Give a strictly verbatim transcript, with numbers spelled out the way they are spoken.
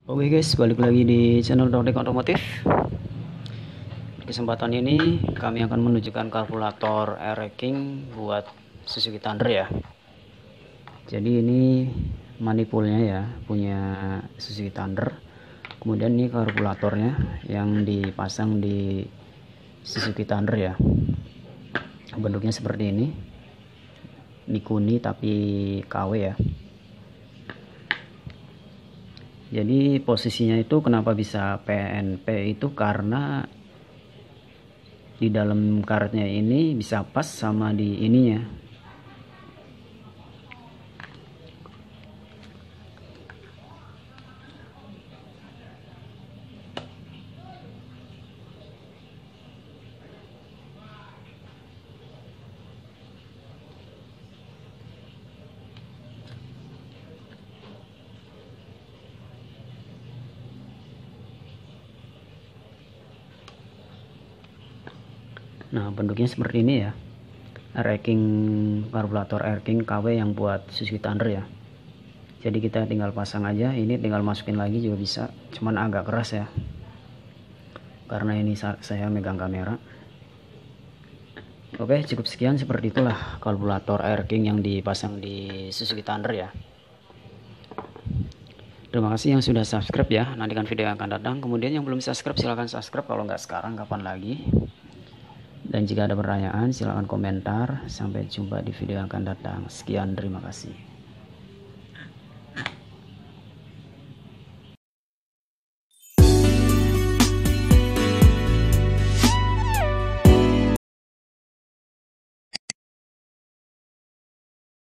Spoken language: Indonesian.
Oke guys, balik lagi di channel Dordek Otomotif. Di kesempatan ini kami akan menunjukkan kalkulator air racking buat Suzuki Thunder ya. Jadi ini manifoldnya ya, punya Suzuki Thunder. Kemudian ini kalkulatornya yang dipasang di Suzuki Thunder ya. Bentuknya seperti ini, Nikuni tapi K W ya. Jadi posisinya itu kenapa bisa P N P itu karena di dalam karetnya ini bisa pas sama di ininya. Nah, bentuknya seperti ini ya. Racking karburator racking K W yang buat Suzuki Thunder ya. Jadi kita tinggal pasang aja, ini tinggal masukin lagi juga bisa. Cuman agak keras ya. Karena ini saya megang kamera. Oke, cukup sekian, seperti itulah karburator racking yang dipasang di Suzuki Thunder ya. Terima kasih yang sudah subscribe ya. Nantikan video yang akan datang. Kemudian yang belum subscribe silahkan subscribe, kalau nggak sekarang kapan lagi. Dan jika ada pertanyaan silahkan komentar. Sampai jumpa di video yang akan datang. Sekian, terima kasih.